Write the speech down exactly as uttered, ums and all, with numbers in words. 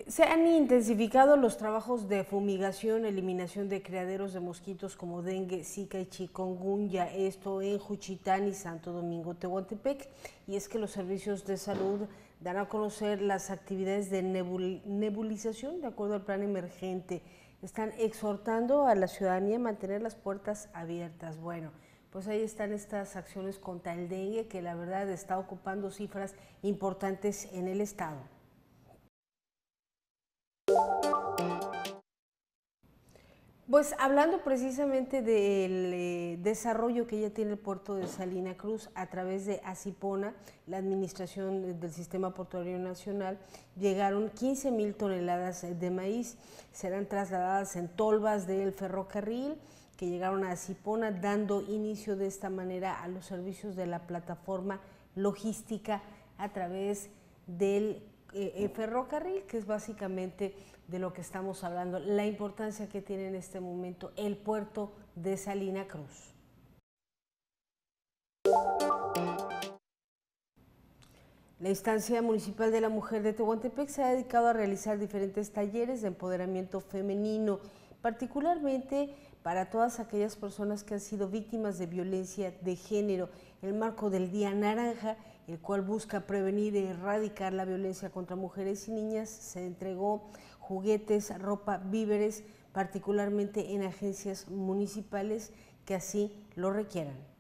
Se han intensificado los trabajos de fumigación, eliminación de criaderos de mosquitos como dengue, zika y chikungunya, esto en Juchitán y Santo Domingo, Tehuantepec. Y es que los servicios de salud dan a conocer las actividades de nebul nebulización de acuerdo al plan emergente. Están exhortando a la ciudadanía a mantener las puertas abiertas. Bueno, pues ahí están estas acciones contra el dengue que la verdad está ocupando cifras importantes en el estado. Pues hablando precisamente del eh, desarrollo que ya tiene el puerto de Salina Cruz a través de Asipona, la administración del Sistema Portuario Nacional, llegaron quince mil toneladas de maíz, serán trasladadas en tolvas del ferrocarril que llegaron a Asipona, dando inicio de esta manera a los servicios de la plataforma logística a través del eh, ferrocarril, que es básicamente de lo que estamos hablando, la importancia que tiene en este momento el puerto de Salina Cruz. La instancia municipal de la mujer de Tehuantepec se ha dedicado a realizar diferentes talleres de empoderamiento femenino, particularmente para todas aquellas personas que han sido víctimas de violencia de género, en el marco del Día Naranja, el cual busca prevenir y erradicar la violencia contra mujeres y niñas. Se entregó juguetes, ropa, víveres, particularmente en agencias municipales que así lo requieran.